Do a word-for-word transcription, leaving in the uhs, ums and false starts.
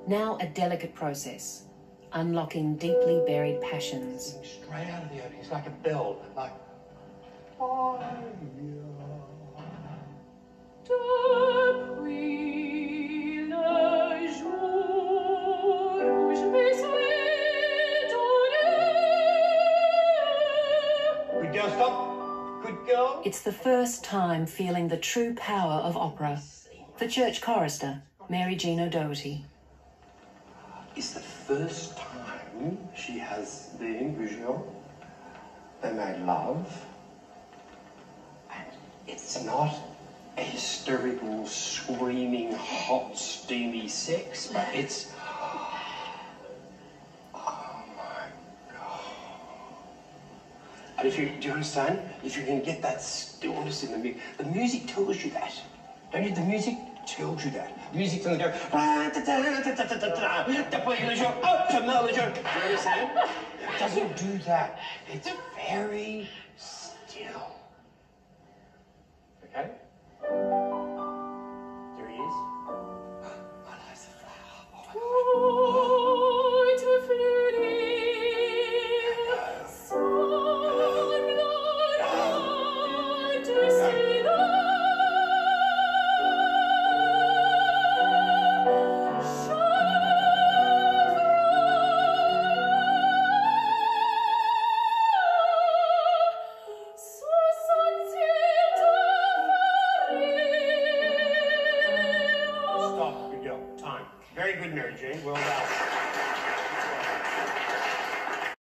Now a delicate process, unlocking deeply buried passions. Straight out of the opening, it's like a bell, like fire. Depuis le jour où je me serai donnée. Good girl, stop. Good girl. It's the first time feeling the true power of opera for church chorister Mary Jean O'Doherty. It's the first time she has been visual. They made love. And it's not a hysterical, screaming, hot, steamy sex, but it's... Oh my God. And if you, do you understand? If you can get that stillness in the music, the music tells you that. Don't you? The music tells you that. Music doesn't go... Do you understand? It doesn't do that. It's very still. Okay? There he is. My life's a flower. Oh Stop. Good girl. Time. Very good, Mary Jane. Well done.